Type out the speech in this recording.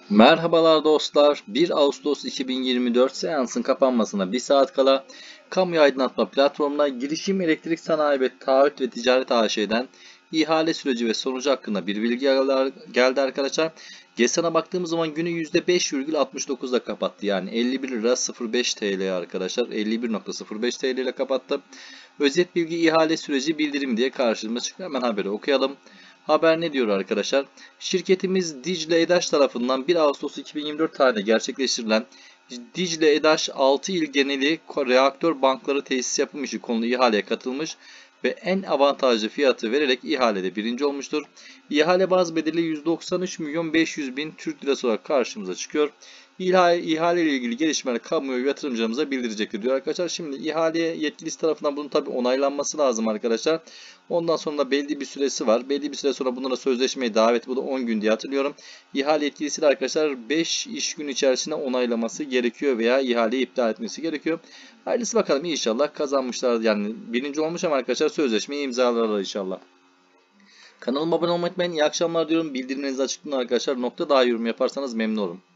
Merhabalar dostlar. 1 Ağustos 2024 seansın kapanmasına 1 saat kala kamu aydınlatma platformuna Girişim Elektrik Sanayi ve Taahhüt ve Ticaret AŞ'den ihale süreci ve sonucu hakkında bir bilgi geldi arkadaşlar. GESAN'a baktığımız zaman günü %5,69'da kapattı. Yani 51 lira 05 TL arkadaşlar. 51,05 TL ile kapattı. Özet bilgi ihale süreci bildirim diye karşımıza çıktı. Hemen haberi okuyalım. Haber ne diyor arkadaşlar? Şirketimiz Dicle EDAŞ tarafından 1 Ağustos 2024 tarihinde gerçekleştirilen Dicle EDAŞ 6 il geneli reaktör bankları tesis yapım işi konulu ihaleye katılmış ve en avantajlı fiyatı vererek ihalede birinci olmuştur. İhale baz bedeli 193.500.000 Türk Lirası olarak karşımıza çıkıyor. İhale ile ilgili gelişmeler kamuoyu yatırımcılarımıza bildirecektir diyor arkadaşlar. Şimdi ihaleye yetkilisi tarafından bunun tabi onaylanması lazım arkadaşlar. Ondan sonra da belli bir süresi var. Belli bir süre sonra bunlara sözleşmeye davet, bu da 10 gün diye hatırlıyorum. İhale yetkilisi de arkadaşlar 5 iş gün içerisinde onaylaması gerekiyor veya ihaleyi iptal etmesi gerekiyor. Hayırlısı bakalım, inşallah kazanmışlar. Yani birinci olmuş ama arkadaşlar sözleşmeyi imzalarlar inşallah. Kanalıma abone olmayı unutmayın. İyi akşamlar diyorum. Bildirimlerinizi açıklayın arkadaşlar. Nokta daha yorum yaparsanız memnun olurum.